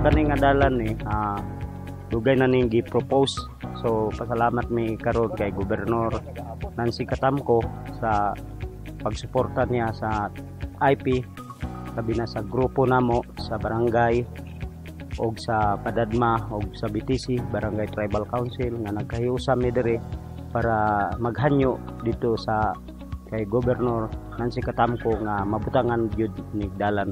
gani nga dalan ni dugay na ning gi-propose. So pasalamat mi karon kay Gobernador Nancy Catamco sa pagsuporta niya sa IP, sabi na sa grupo namo sa barangay og sa Padadma og sa BTC Barangay Tribal Council nga nagkahiusam mi diri para maghanyo dito sa kay Gobernador Nancy Catamco nga mabutangan gyud ni dalan.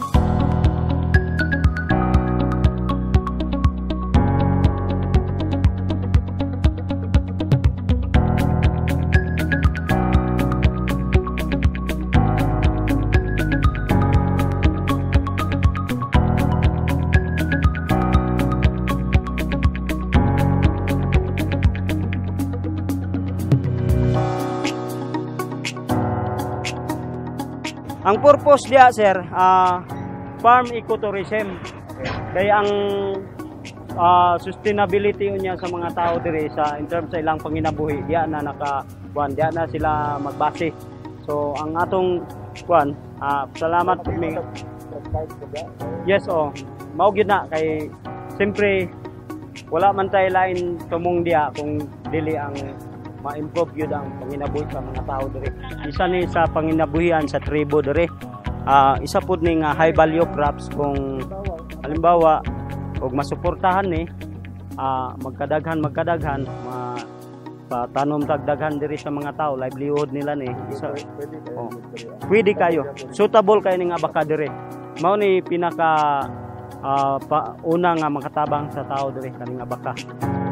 Ang purpose diya sir, farm ecotourism. Kaya ang sustainability niya sa mga tao dire sa in terms sa ilang panginabuhi, diya na diya na sila magbase. So ang atong salamat mi. Yes mao gyud na kay siyempre wala man tay lain tumong diya kung dili ang ma-improve yun ang panginabuhi sa mga tao dire. Isa ni sa panginabuhian sa tribo dire. Isa pud ning high value crops kung halimbawa og masuportahan ni magkadaghan patanom tagdaghan diri sa mga tao, livelihood nila ni isa pwede kayo suitable kayo ning abaka dire. Mao ni pinaka una nga makatabang sa tao dire kaning abaka.